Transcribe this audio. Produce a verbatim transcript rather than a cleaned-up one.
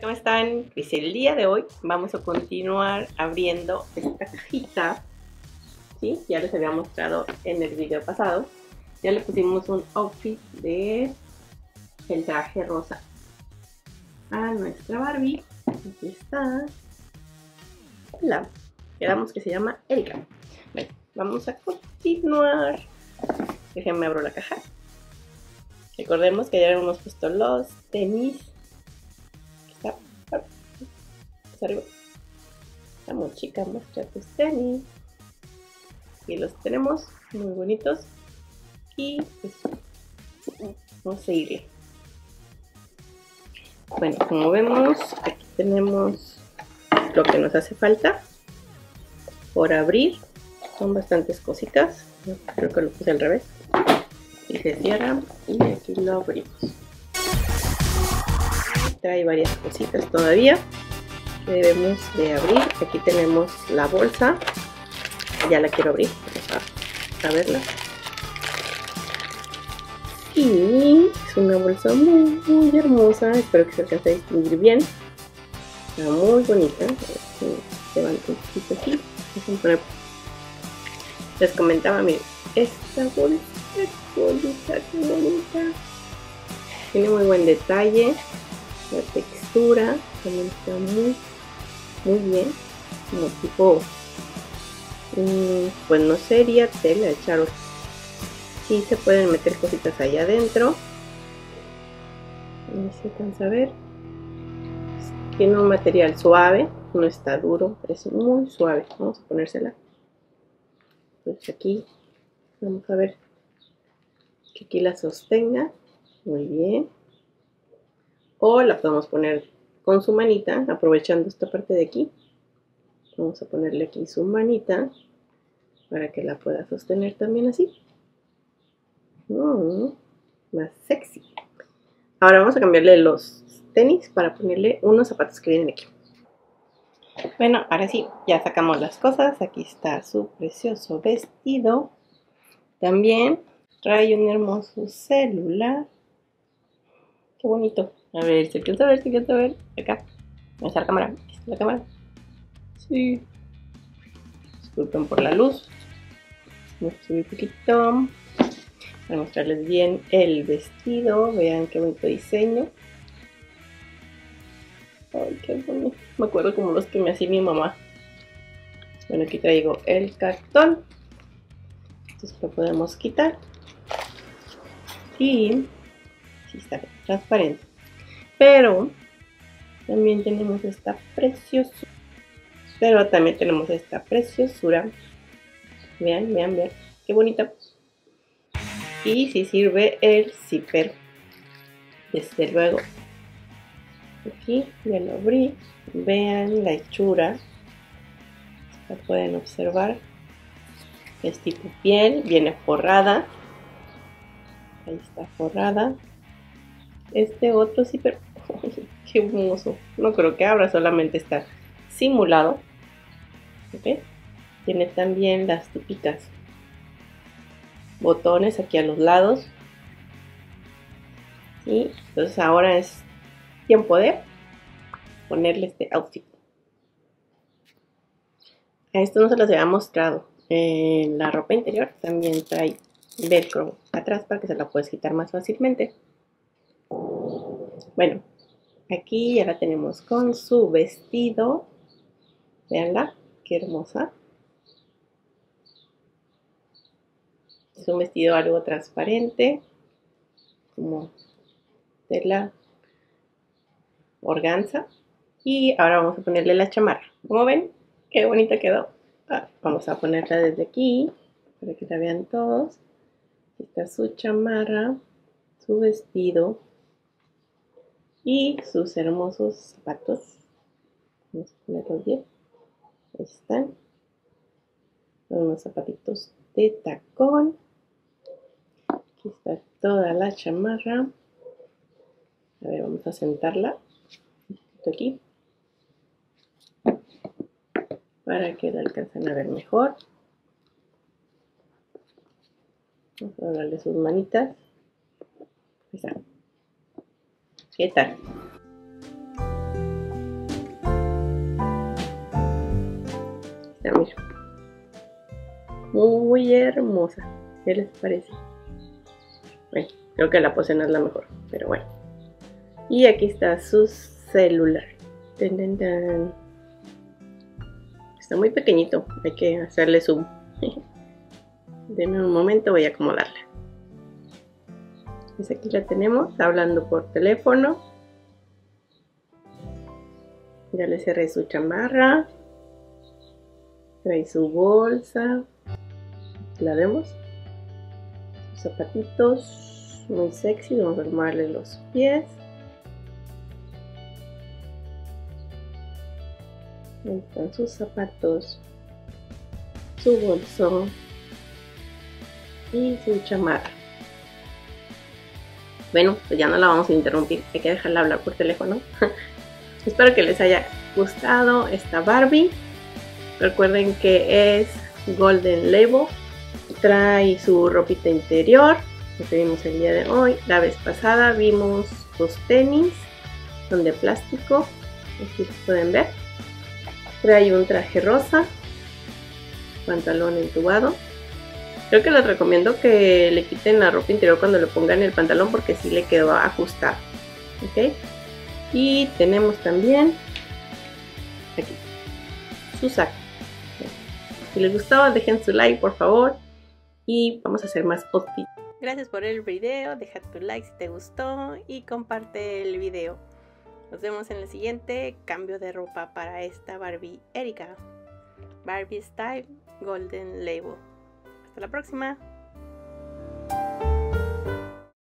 ¿cómo están? Pues el día de hoy vamos a continuar abriendo esta cajita. ¿Sí? Ya les había mostrado en el video pasado. Ya le pusimos un outfit de el traje rosa a nuestra Barbie. Aquí está. Hola. Quedamos que se llama Erika. Bueno, vamos a continuar. Déjenme abro la caja. Recordemos que ya habíamos puesto los tenis. Está arriba. Vamos, chica, muestra tus tenis. Y los tenemos muy bonitos. Y pues vamos a seguirle. Bueno, como vemos, aquí tenemos lo que nos hace falta por abrir. Son bastantes cositas. Creo que lo puse al revés. Y se cierra y aquí lo abrimos. Trae varias cositas todavía que debemos de abrir. Aquí tenemos la bolsa. Ya la quiero abrir. Vamos a, a verla. Y es una bolsa muy, muy hermosa. Espero que se alcance a distinguir bien. Está muy bonita. Se levanta un poquito aquí. Les comentaba, miren, esta bolsa es bonita, qué bonita. Tiene muy buen detalle. La textura también está muy, muy bien. Como tipo, mmm, pues no sería tela, echaron. Sí se pueden meter cositas allá adentro. No se alcanza a ver. Tiene un material suave, no está duro, es muy suave. Vamos a ponérsela. Pues aquí, vamos a ver que aquí la sostenga. Muy bien. O la podemos poner con su manita, aprovechando esta parte de aquí. Vamos a ponerle aquí su manita para que la pueda sostener también así. Mm, más sexy. Ahora vamos a cambiarle los tenis para ponerle unos zapatos que vienen aquí. Bueno, ahora sí, ya sacamos las cosas. Aquí está su precioso vestido. También trae un hermoso celular. Qué bonito. A ver, se alcanza a ver, se alcanza a ver. Acá. ¿Dónde está la cámara? Aquí está la cámara. Sí. Disculpen por la luz. Vamos a subir un poquito. Para mostrarles bien el vestido. Vean qué bonito diseño. Ay, qué bonito. Me acuerdo como los que me hacía mi mamá. Bueno, aquí traigo el cartón. Entonces lo podemos quitar. Y sí está transparente. Pero también tenemos esta preciosura. Pero también tenemos esta preciosura. Vean, vean, vean. Qué bonita. Y sí sirve el zipper. Desde luego. Aquí ya lo abrí. Vean la hechura. La pueden observar. Es tipo piel. Viene forrada. Ahí está forrada. Este otro zipper. Qué hermoso. No creo que abra, solamente está simulado. ¿Okay? Tiene también las típicas botones aquí a los lados. Y entonces ahora es tiempo de ponerle este outfit. A esto no se los había mostrado. En la ropa interior también trae velcro atrás para que se la puedas quitar más fácilmente. Bueno, aquí ya la tenemos con su vestido. Veanla, qué hermosa. Es un vestido algo transparente, como tela organza. Y ahora vamos a ponerle la chamarra. Como ven, qué bonita quedó. Ah, vamos a ponerla desde aquí para que la vean todos. Aquí está su chamarra, su vestido y sus hermosos zapatos. Vamos a ponerlos bien. Ahí están. Son unos zapatitos de tacón. Aquí está toda la chamarra. A ver, vamos a sentarla aquí para que la alcancen a ver mejor. Vamos a darle sus manitas. Ahí está. ¿Qué tal? está, miren. Muy hermosa. ¿Qué les parece? Bueno, creo que la pose no es la mejor, pero bueno. Y aquí está su celular. Tan, tan, tan. Está muy pequeñito, hay que hacerle zoom. Denme un momento, voy a acomodarla. Pues aquí la tenemos, hablando por teléfono. Ya le cerré su chamarra. Trae su bolsa. La vemos. Sus zapatitos, muy sexy. Vamos a armarle los pies. Ahí están sus zapatos, su bolsón y su chamarra. Bueno, pues ya no la vamos a interrumpir, hay que dejarla hablar por teléfono. Espero que les haya gustado esta Barbie. Recuerden que es Golden Label. Trae su ropita interior, lo que vimos el día de hoy. La vez pasada vimos los tenis, son de plástico, aquí pueden ver. Trae un traje rosa, pantalón entubado. Creo que les recomiendo que le quiten la ropa interior cuando le pongan el pantalón porque sí le quedó ajustado. ¿Ok? Y tenemos también aquí su saco. Si les gustó, dejen su like por favor y vamos a hacer más outfits. Gracias por el video, deja tu like si te gustó y comparte el video. Nos vemos en el siguiente cambio de ropa para esta Barbie Erika. Barbie Style Golden Label. Hasta la próxima.